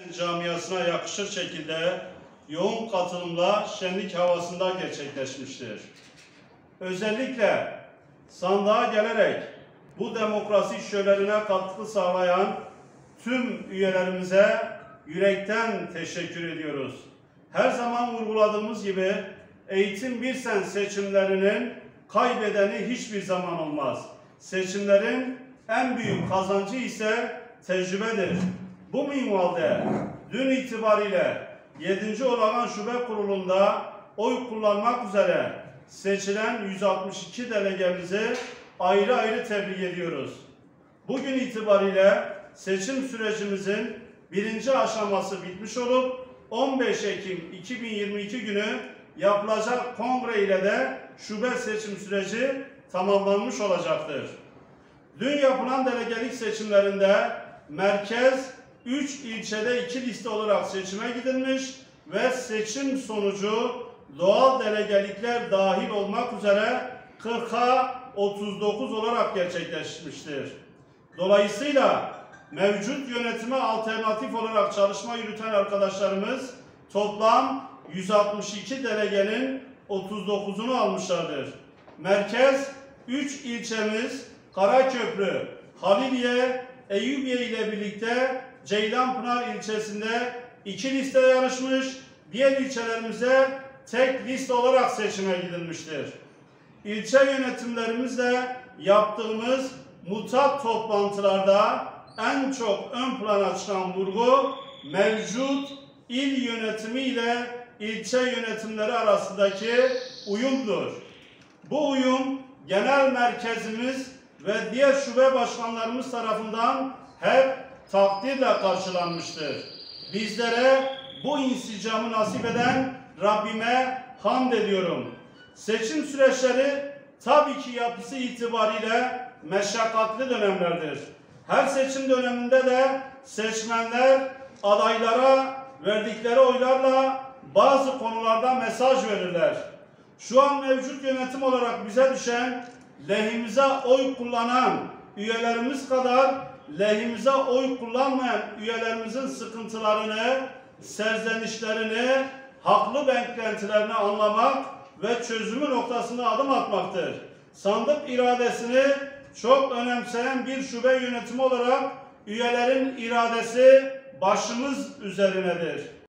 camiasına yakışır şekilde yoğun katılımla şenlik havasında gerçekleşmiştir. Özellikle sandığa gelerek bu demokrasi şölenine katkı sağlayan tüm üyelerimize yürekten teşekkür ediyoruz. Her zaman vurguladığımız gibi Eğitim Birsen seçimlerinin kaybedeni hiçbir zaman olmaz. Seçimlerin en büyük kazancı ise tecrübedir. Bu minvalde dün itibariyle 7. Olağan Şube Kurulu'nda oy kullanmak üzere seçilen 162 delegemizi ayrı ayrı tebrik ediyoruz. Bugün itibariyle seçim sürecimizin birinci aşaması bitmiş olup 15 Ekim 2022 günü yapılacak kongre ile de şube seçim süreci tamamlanmış olacaktır. Dün yapılan delegelik seçimlerinde merkez 3 ilçede 2 liste olarak seçime gidilmiş ve seçim sonucu doğal delegelikler dahil olmak üzere 40'a 39 olarak gerçekleşmiştir. Dolayısıyla mevcut yönetime alternatif olarak çalışma yürüten arkadaşlarımız toplam 162 delegenin 39'unu almışlardır. Merkez 3 ilçemiz Karaköprü, Haliliye, Eyüpiye ile birlikte Ceylanpınar ilçesinde 2 liste yarışmış, diğer ilçelerimize tek liste olarak seçime gidilmiştir. İlçe yönetimlerimizle yaptığımız mutat toplantılarda en çok ön plana çıkan vurgu mevcut il yönetimi ile ilçe yönetimleri arasındaki uyumdur. Bu uyum genel merkezimiz ve diğer şube başkanlarımız tarafından hep takdirle karşılanmıştır. Bizlere bu insicamı nasip eden Rabbime hamd ediyorum. Seçim süreçleri tabii ki yapısı itibariyle meşakkatli dönemlerdir. Her seçim döneminde de seçmenler adaylara verdikleri oylarla bazı konularda mesaj verirler. Şu an mevcut yönetim olarak bize düşen lehimize oy kullanan üyelerimiz kadar lehimize oy kullanmayan üyelerimizin sıkıntılarını, serzenişlerini, haklı beklentilerini anlamak ve çözümü noktasında adım atmaktır. Sandık iradesini çok önemseyen bir şube yönetimi olarak üyelerin iradesi başımız üzerinedir.